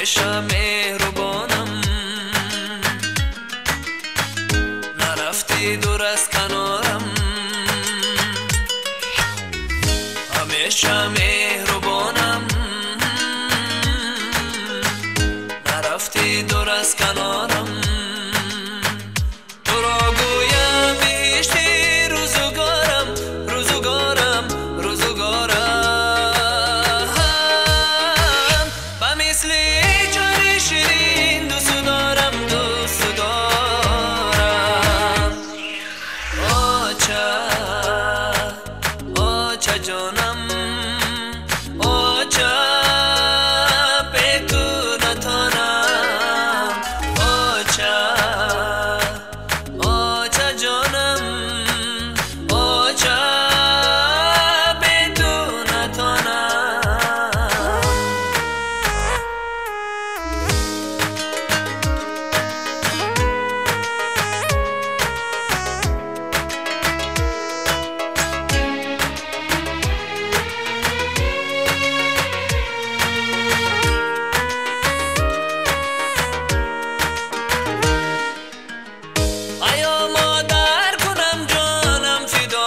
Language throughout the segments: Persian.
همیشه مهربانم، نرفتی دور از کنارم. همیشه مهربانم، نرفتی دور از کنارم. تو را گویم بهشتی روزگارم، روزگارم، روزگارم. به مثل جای شیرین دوست دارم، دوست دارم. آچه جانم، آچه به تو نتانم. آچه جانم، آچه به تو نتانم. آیا مادر کنم جانم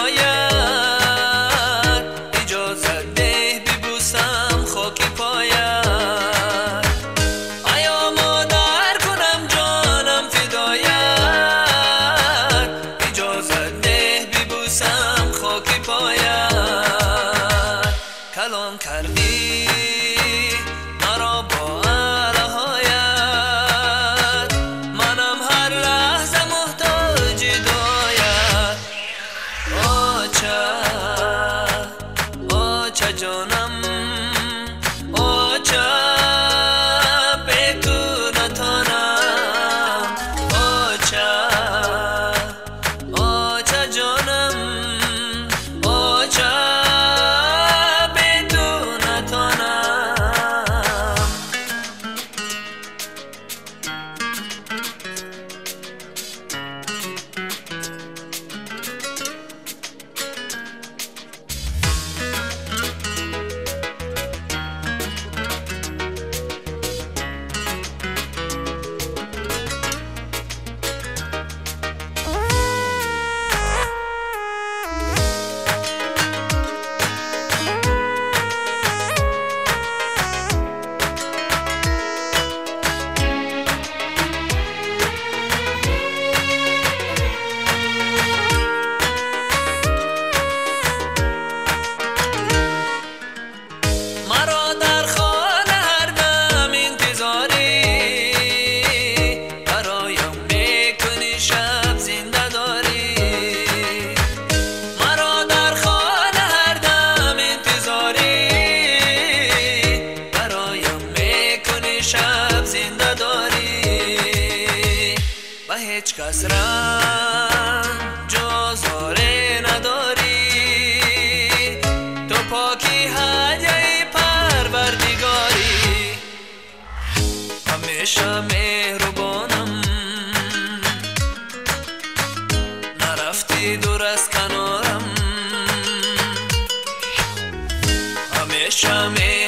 فدایت، اجازت ده ببوسم خاک پایت. آیا مادر کنم جانم فدایت، اجازت ده ببوسم خاک پایت. کلام کردی مرا با الهایت، منم هر لحظه محتاج هدایت. آچه جانم، آچه به تو نتانم. آچه جانم، آچه به تو نتانم. مرا در خانه هر دم انتظاری، برایم میکنی شب زنده داری. مرا در خانه هر دم انتظاری، برایم میکنی شب زنده داری. و هیچ کس رنج آزاری نداری، تو پاکی هدیه پروردگاری. همیشه مهربانم، نرفتی دور از کنارم. همیشه